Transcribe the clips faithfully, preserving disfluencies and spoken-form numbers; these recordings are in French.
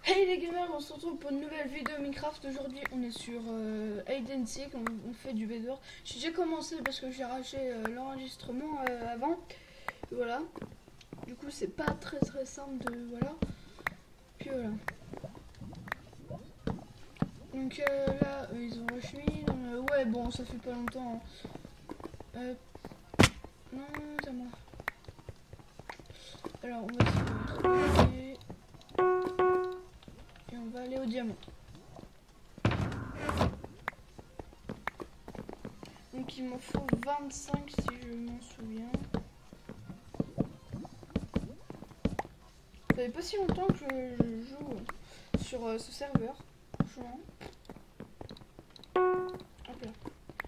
Hey les gamers, on se retrouve pour une nouvelle vidéo Minecraft. Aujourd'hui on est sur euh, Hide and Seek, on, on fait du Bedwars. J'ai déjà commencé parce que j'ai arraché euh, l'enregistrement euh, avant. Et voilà. Du coup c'est pas très très simple de... Voilà. Puis voilà. Donc euh, là euh, ils ont rushé. Euh, ouais bon ça fait pas longtemps. Hein. Euh, non c'est à moi. Alors on va se trouver. Et on va aller au diamant. Donc il m'en faut vingt-cinq si je m'en souviens. Ça fait pas si longtemps que je joue sur euh, ce serveur. Franchement. Hop là.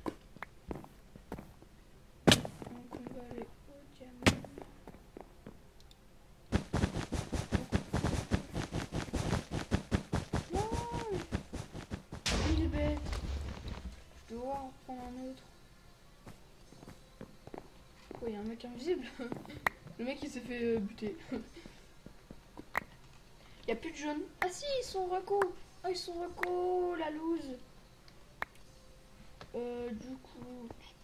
Donc on va aller au diamant. Non, il est bête. Je dois en prendre un autre. Oh, il y a un mec invisible. Le mec il s'est fait euh, buter. Il n'y a plus de jaunes. Ah si, ils sont reco. Ah, ils sont reco, la loose. Euh, du coup...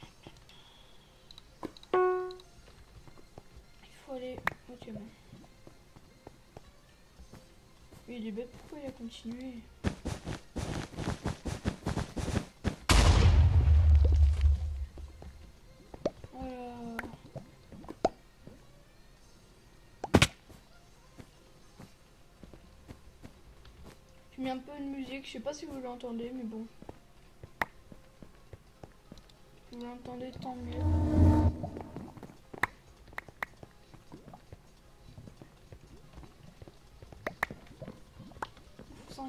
Il faut aller au diamant. Mais il est bête, pourquoi il a continué? Voilà. J'ai mis un peu de musique, je sais pas si vous l'entendez, mais bon. Si vous l'entendez, tant mieux. cinq.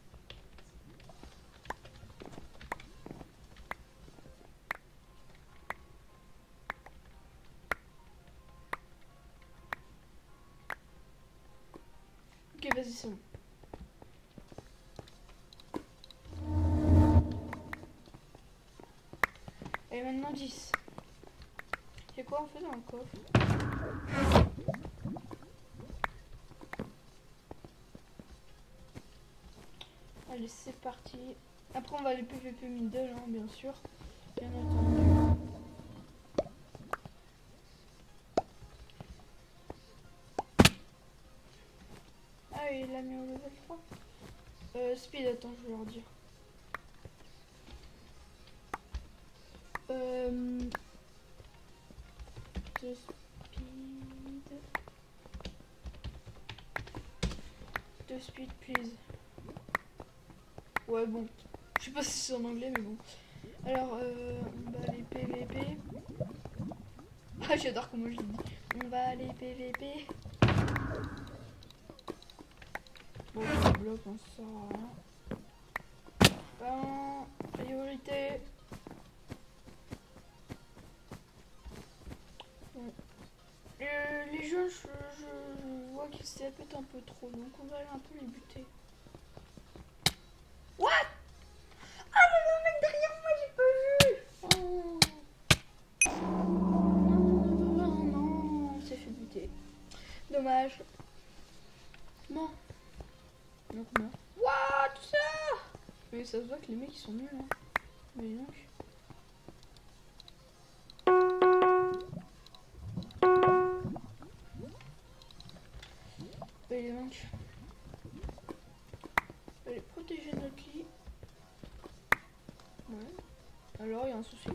Ok, vas-y, c'est bon. Et maintenant dix. C'est quoi on fait dans le coffre? Allez, c'est parti. Après, on va aller P V P middle, hein, bien sûr. Bien entendu. Ah, il l'a mis au level trois. Euh, speed, attends, je vais leur dire. Euh, de speed. De speed, please. Ouais, bon. Je sais pas si c'est en anglais, mais bon. Alors, euh, on va aller P V P. Ah, j'adore comment je le dis. On va aller P V P. Bon, je bloque, on sort rien. Ben, priorité. Bon. Euh, les jeux, je, je vois qu'ils se répètent un peu trop, donc on va aller un peu les buter. What? Ah, il y a un mec derrière moi, j'ai pas vu. Oh. Non, non, non, on s'est fait buter. Dommage. Non. Donc non. What, tout ça? Mais ça se voit que les mecs ils sont nuls, hein. Mais donc. Et donc. Allez, protéger notre lit. Ouais. Alors, il y a un souci.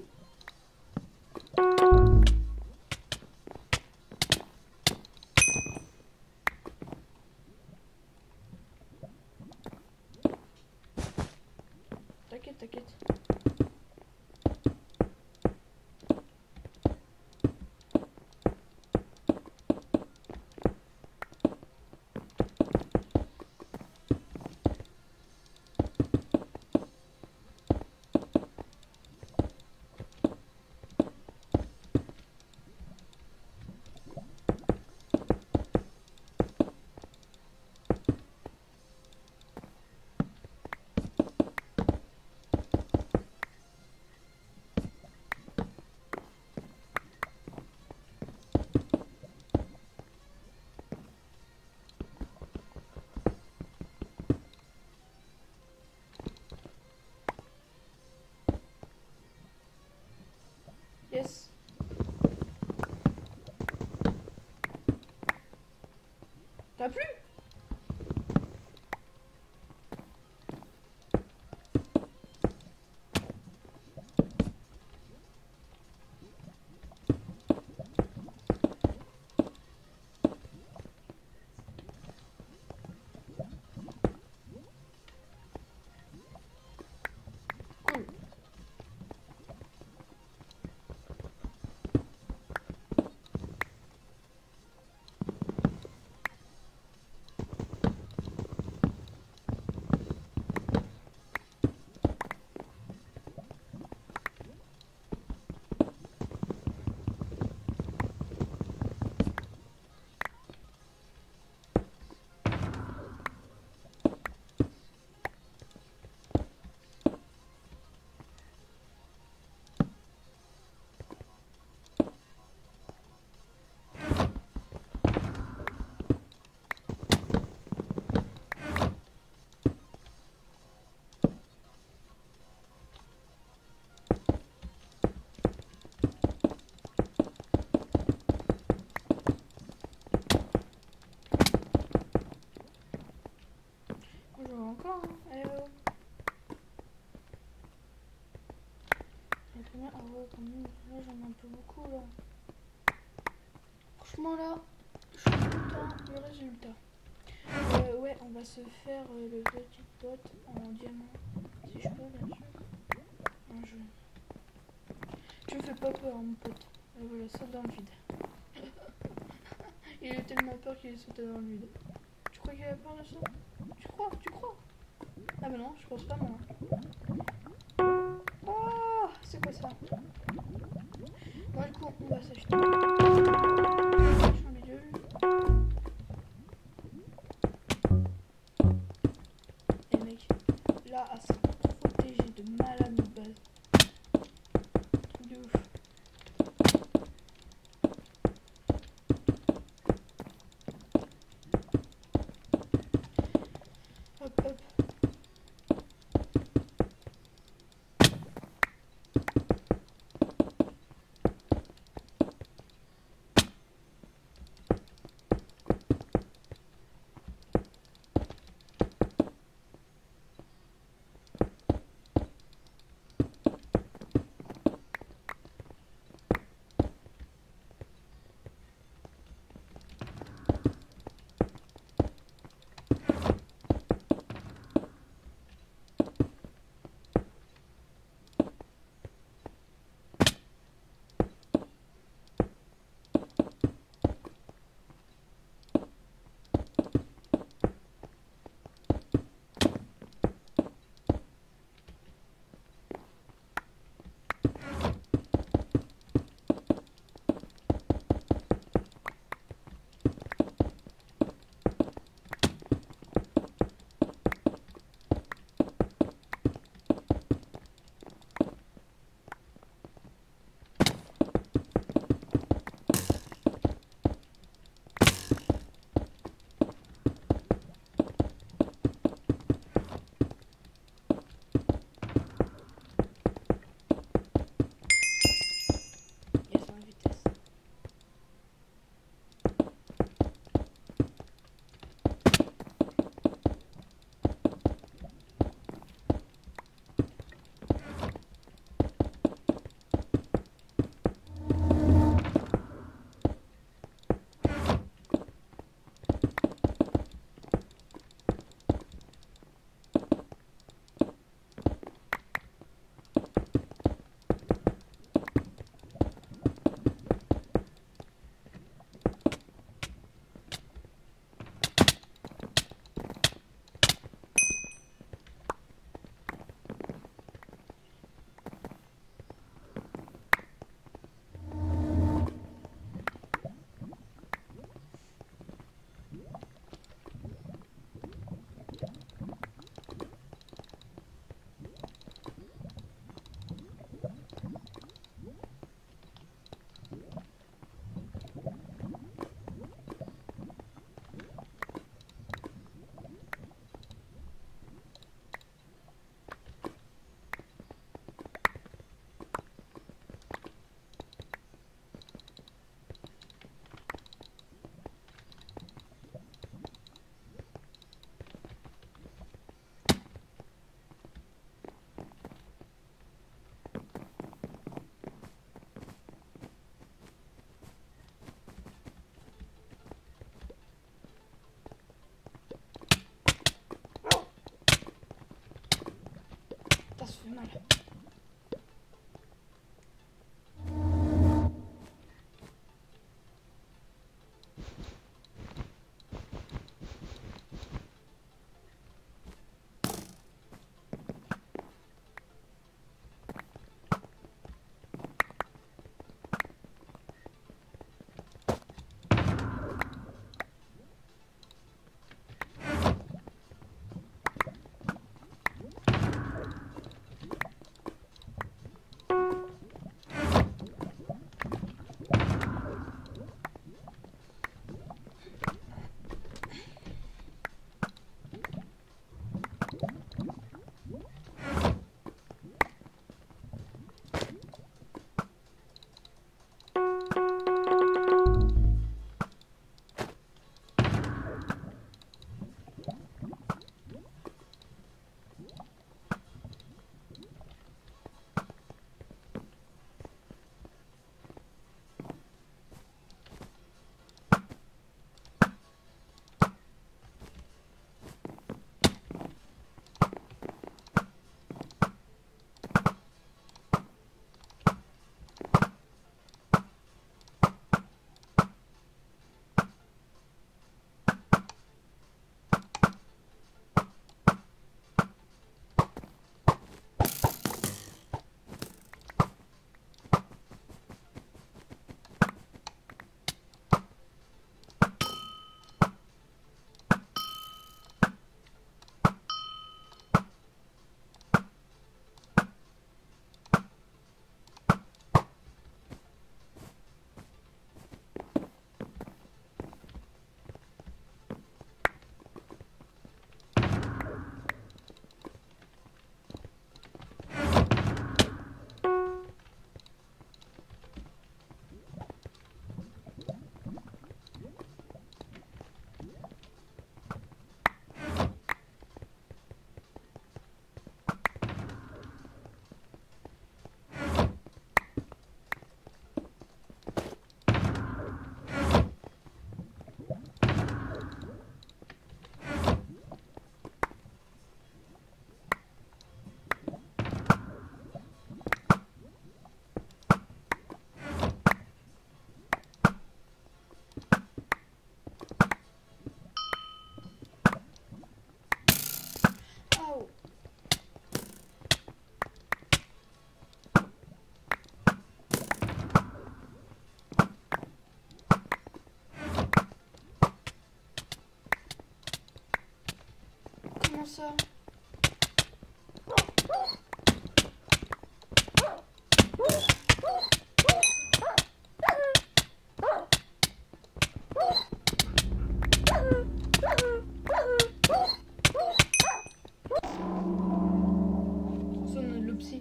T'inquiète, t'inquiète. Bonjour encore. Hein. Eh oh. Et combien? Ah ouais, quand même. Là, j'en ai un peu beaucoup là. Franchement, là, je suis content du résultat. Euh, ouais, on va se faire euh, le petit pote en diamant. Si je peux là-dessus. Un jeu. Tu me fais pas peur, mon pote. Et voilà, saute dans le vide. Il a tellement peur qu'il est sauté dans le vide. Tu crois qu'il a peur de ça? Tu crois? Tu crois? Ah bah non, je pense pas moi. Oh, c'est quoi ça? Bon, du coup, on va s'acheter un bidule. Et mec, là, à se protéger de malade de base. Truc de ouf. Hop, hop. Ça fait mal. ça? Sonne le psy.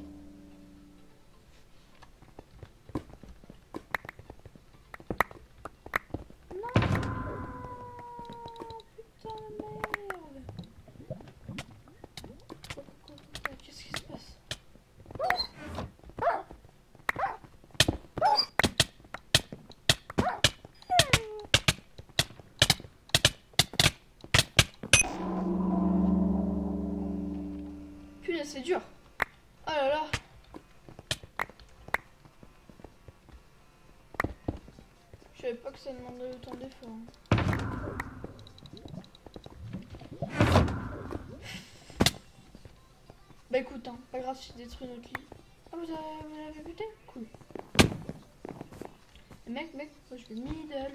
Qu'est-ce qui se passe? Punaise, c'est dur. Oh là là. Je savais pas que ça demandait autant d'efforts. Bah écoute, hein, pas grave si j'ai détruit notre lit. Ah, vous avez, vous l'avez buté? Cool. Mec, mec, moi je vais middle.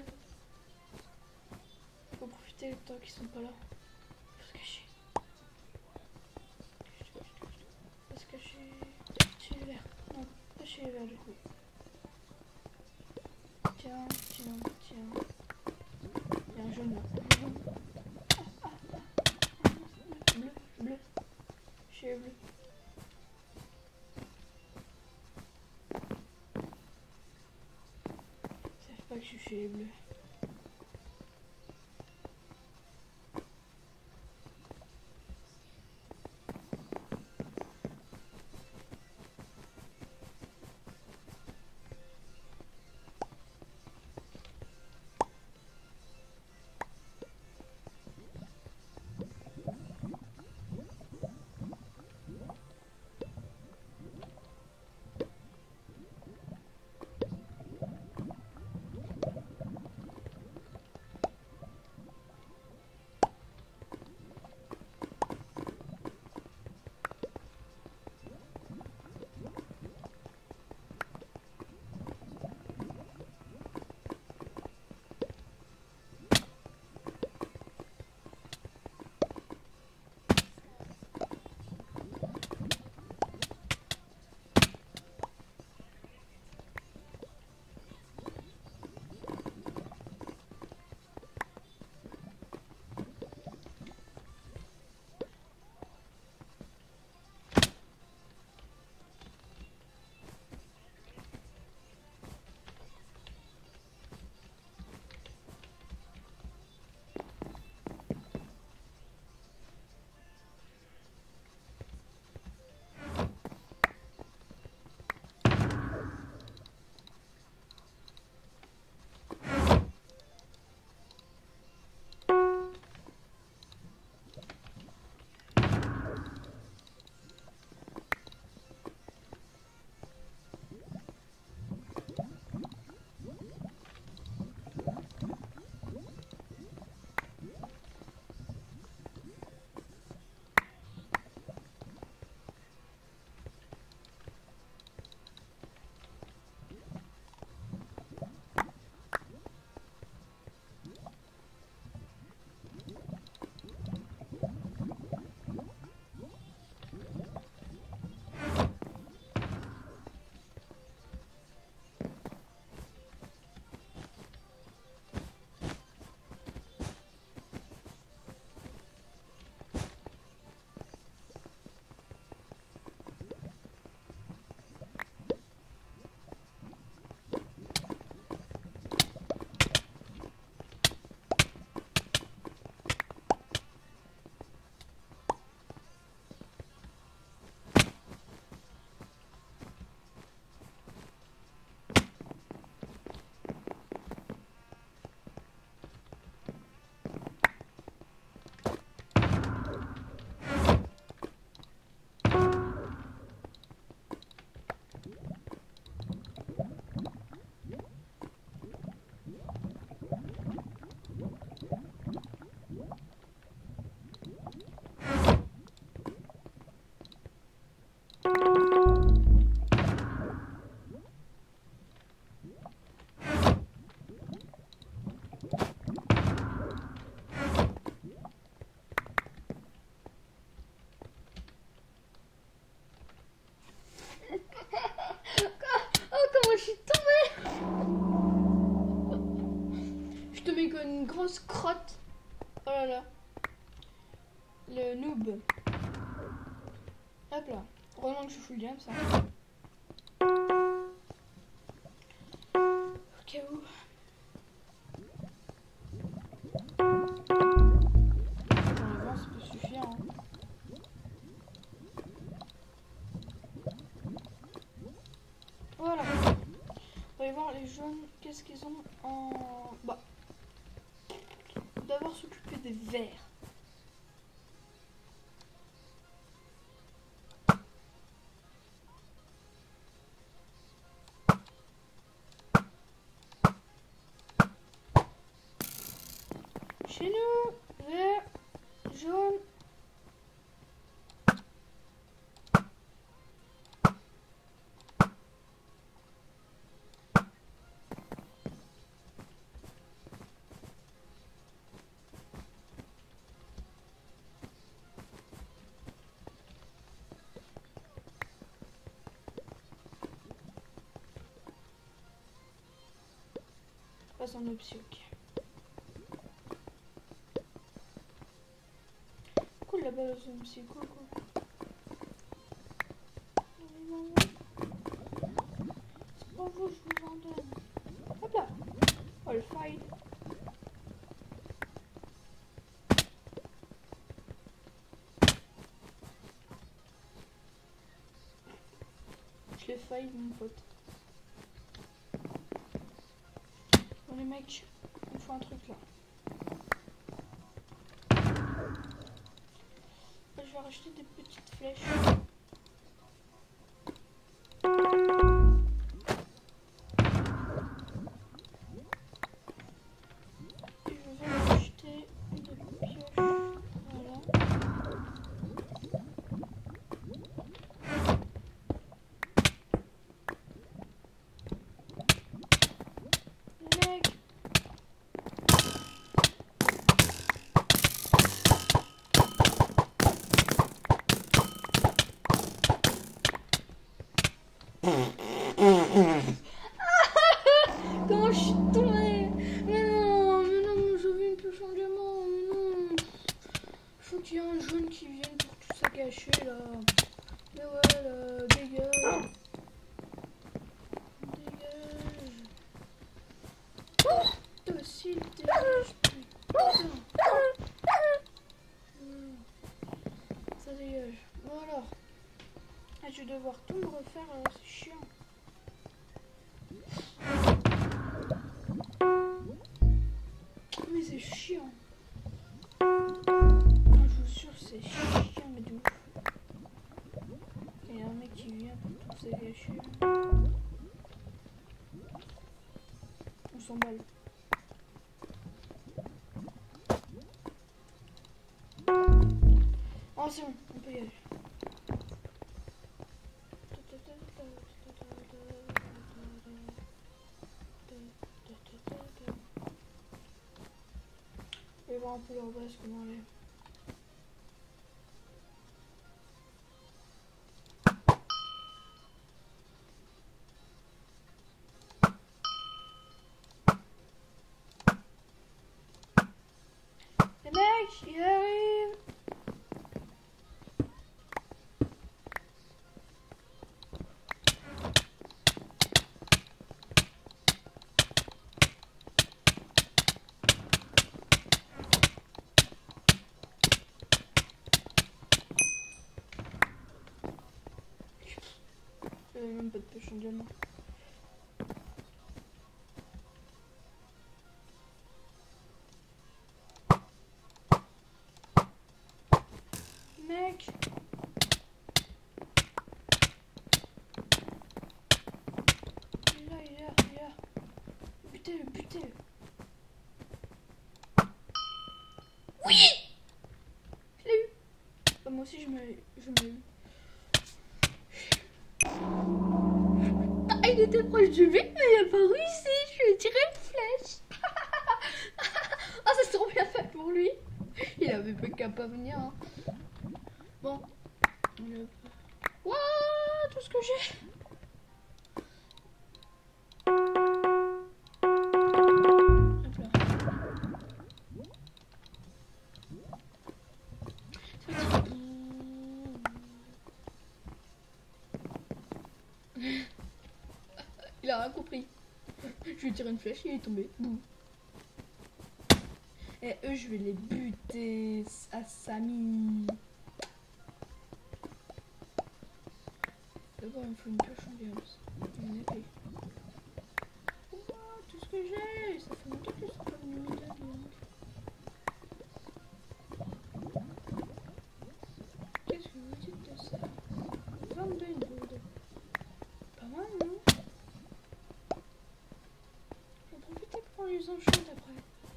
Faut profiter du temps qu'ils sont pas là. Faut se cacher. Faut se cacher. Chez les verts. Non, pas chez les verts du coup. Tiens, tiens, tiens. Il y a un jaune là. Ah, ah, ah. Bleu, bleu. Chez les bleus. Ils savent pas que je suis chez les bleus. noob. Hop là. Heureusement que je full game ça. Au cas où. J'en avance, ça peut suffire. Hein. Voilà. On va aller voir les jaunes. Qu'est-ce qu'ils ont en... Bah. D'abord s'occuper des verts. Chez nous, vert, jaune. Passe en option. Cool la balle aux hommes, c'est cool, cool. C'est pour vous, je vous en donne. Hop là. All fight. Je l'ai failli, mon pote. Bon les mecs, il faut un truc là. Je vais racheter des petites flèches. Et je vais racheter une pioche. Voilà. Mec. Comment je suis tombée? Mais non, mais non, j'avais une pioche en diamant, mais non. Faut qu'il y ait un jaune qui vienne pour tout ça cacher là. Mais ouais là, dégage. Dégage. Toi aussi, dégage. Putain. Ça dégage. Bon alors. Ah, je vais devoir tout me refaire, euh, c'est chiant. Mais c'est chiant. Je vous jure, c'est chiant, mais de ouf. Il y a un mec qui vient pour tout ça gâcher. On s'emballe. Oh, c'est bon, on peut y aller. Je vais voir un peu leur base, comment elle est. Les mecs, ils arrivent. J'avais même pas de pêche en diamant. Mec. Il est là, il est là, il est là. Butez-le, butez-le. Oui. Je l'ai eu. Bah, moi aussi je me, je me l'ai eu. Ah, il était proche du but, mais il a pas réussi. Je lui ai tiré une flèche. Ah, ça s'est trop bien fait pour lui. Il avait pas qu'à pas venir. Hein. Bon. Wouah, tout ce que j'ai. Hop là. pas compris. Je lui tire une flèche, il est tombé. Boum. Et eux, je vais les buter à Samy. D'abord, il me faut une pioche en violence. Une épée. Oh, tout ce que j'ai. Ça fait longtemps que je suis pas venu m'aider. Qu'est-ce que vous dites de ça? vingt-deux une gourde. Pas mal, non? J'en profite pour prendre les enchantes après.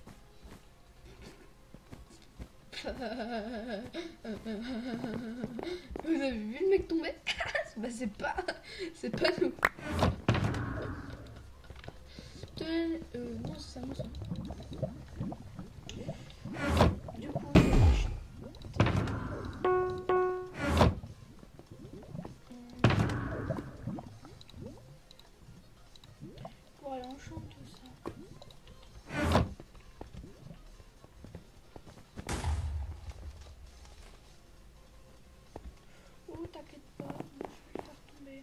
Vous avez vu le mec tomber? Bah c'est pas... C'est pas nous. Euh, non, c'est ça, moi ça. Du coup, je vais acheter... Pour aller en champ, tout ça. Oh, t'inquiète pas, moi je vais le faire tomber.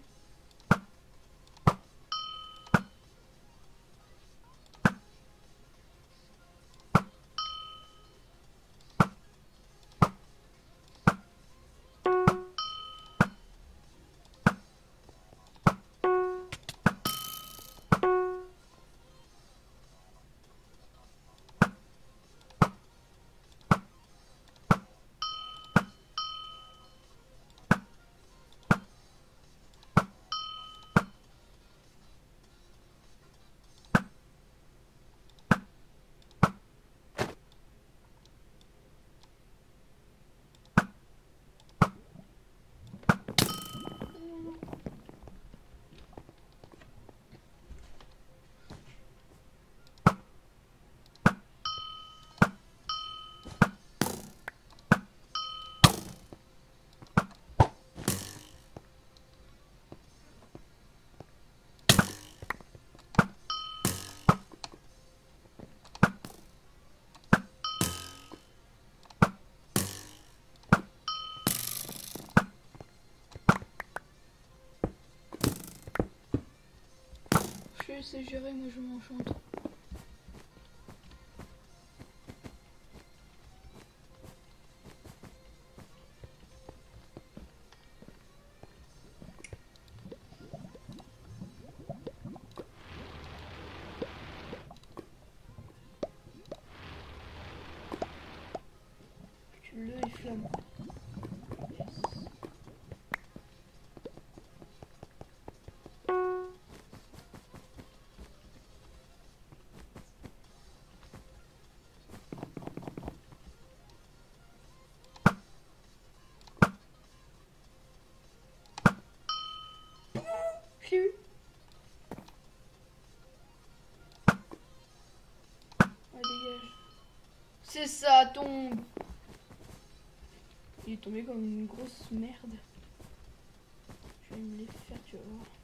Je sais gérer, moi je m'enchante. Tu le flamme. J'ai eu. Ouais, dégage. C'est ça, tombe. Il est tombé comme une grosse merde. Je vais me les faire, tu vas voir.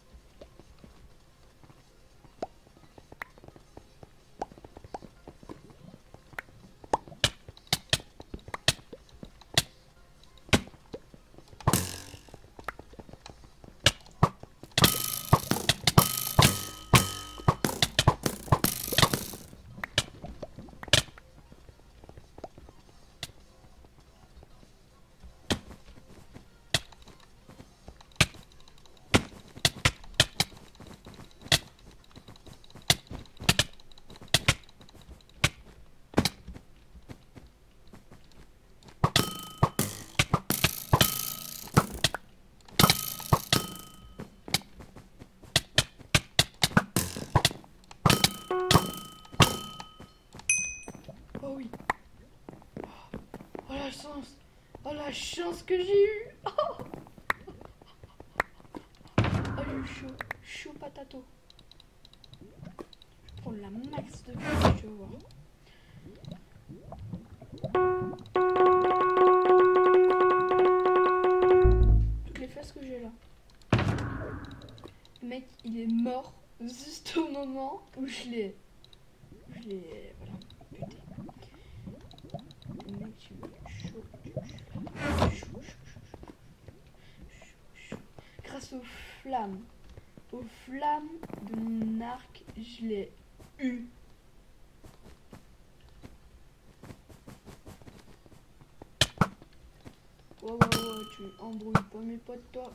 Oh oui. Oh la chance. Oh la chance que j'ai eue. Oh, oh j'ai eu chaud. Chaud patato. Je vais prendre la max de vie, je vais voir. Toutes les fesses que j'ai là. Le mec il est mort juste au moment où je l'ai. Je l'ai. Voilà. Putain. Le mec il est chaud. Chaud, chaud, chaud, chaud, chaud. Grâce aux flammes. aux flammes de mon arc, je l'ai eu. Ouais, ouais, ouais, tu embrouilles pas mes potes, toi.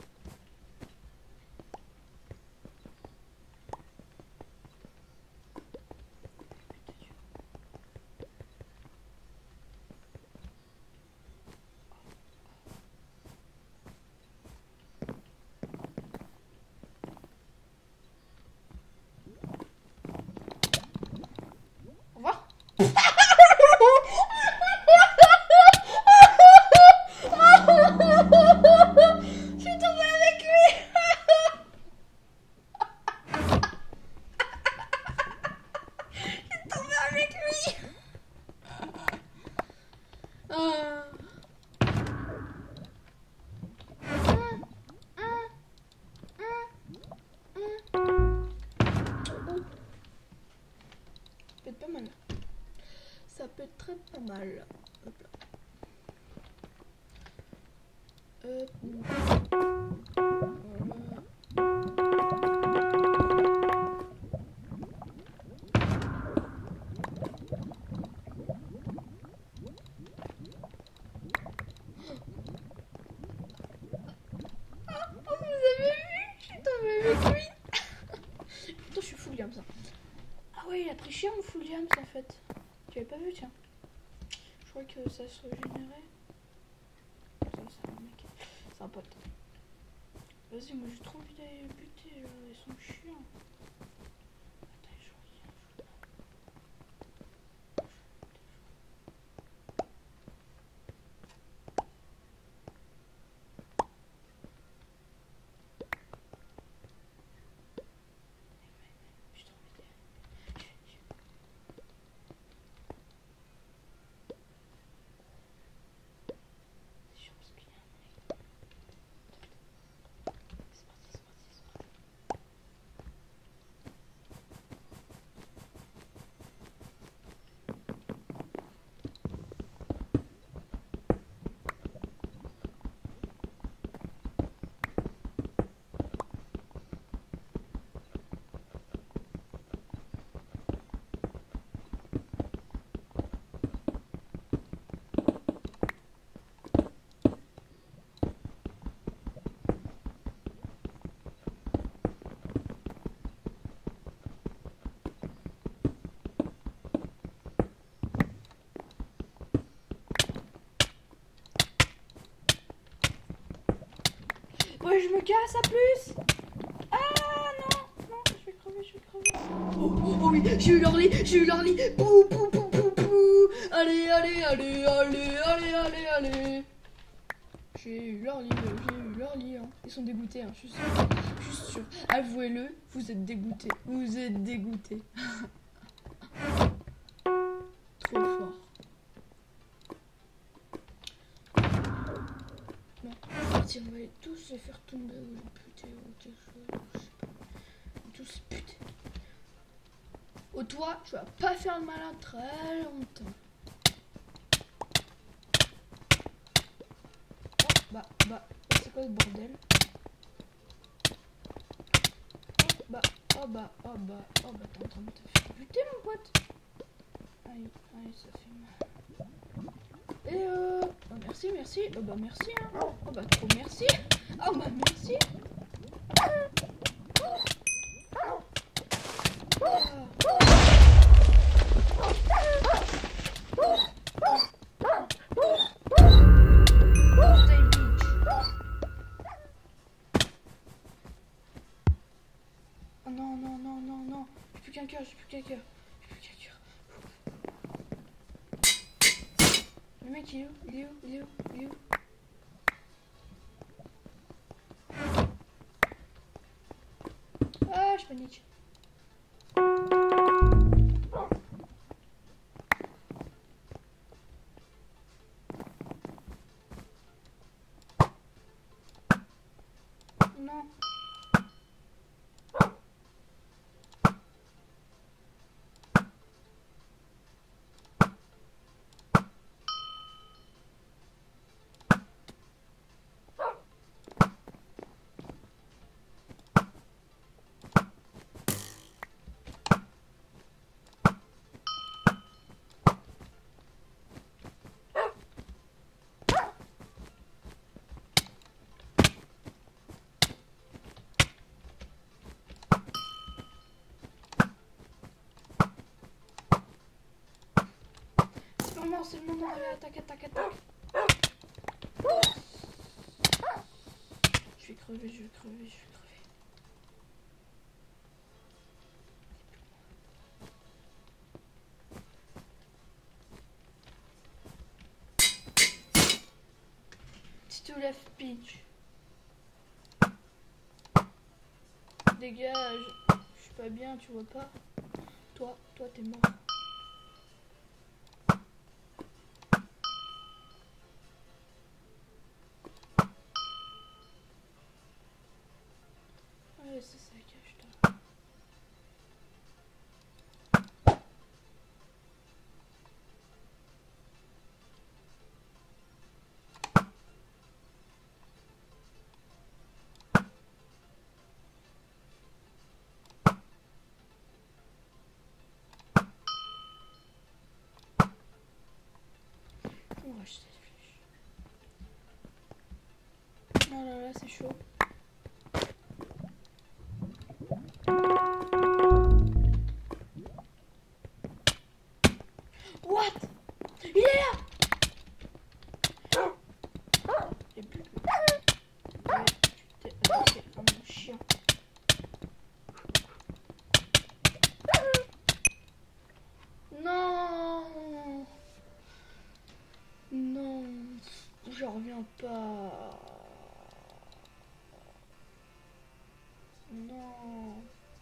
Au revoir. Je suis tombée avec lui. Je suis tombée avec lui. Euh... Ça peut être pas mal. Ça peut être très pas mal. Hop là. Hop. Voilà. Oh, vous avez vu? Je suis tombée avec lui. Pourtant, je suis full Yams. Ah ouais, il a triché mon full Yams en fait. Tu avais pas vu, tiens. Je crois que ça se régénérait. Ça, c'est un mec. C'est un pote. Vas-y, moi j'ai trop envie d'aller buter. Là. Ils sont chiants. Attends, je reviens. J'ai trop envie d'aller. C'est chiant parce qu'il y a un mec. C'est parti, c'est parti, c'est parti. Ouais, je me casse à plus. Ah non, non, je vais crever, je vais crever. Oh, oh, oh oui, j'ai eu leur lit, j'ai eu leur lit. Pou, pou, pou, pou, pou. Allez, allez, allez, allez, allez, allez, allez. J'ai eu leur lit, j'ai eu leur lit. Hein. Ils sont dégoûtés, hein, je suis sûre. Je suis sûre. Avouez-le, vous êtes dégoûtés. Vous êtes dégoûtés. Trop fort. Bon, on va partir, on va aller tous les faire tomber ou les buter ou quelque chose, je sais pas. Tous buter. Au toit, tu vas pas faire le malin très longtemps. Oh, bah, bah, c'est quoi ce bordel? Oh, bah, oh, bah, oh, bah, oh, bah, t'es en train de te faire buter, mon pote. Aïe, aïe, ça fait mal. Et euh... oh, merci, merci. Oh, bah, merci, hein. Oh, bah, trop merci. Oh, bah, merci. Ah. Oh non, non, non, non, non. J'ai plus qu'un cœur, j'ai plus qu'un cœur. J'ai plus qu'un cœur. Le mec, il est où? Il est où? Il est où? Il est où? Ah, je panique. Non. moment, c'est le moment. Allez, attaque, attaque, attaque. Je vais crever, je vais crever, je vais crever. Si tu lèves pitch. Dégage. Je suis pas bien, tu vois pas. Toi, toi t'es mort. Allez, c'est ça, cache-toi. On va acheter des flèches. Oh là là, c'est chaud. What? Il est là! Et puis... Ouais, tu t'es attaqué à mon chien. Non! Non! Je reviens pas. Non.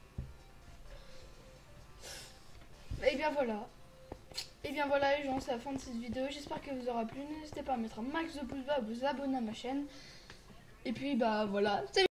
Et bien voilà. Et bien voilà les gens, c'est la fin de cette vidéo. J'espère qu'elle vous aura plu. N'hésitez pas à mettre un max de pouces bleus, à vous abonner à ma chaîne. Et puis bah voilà.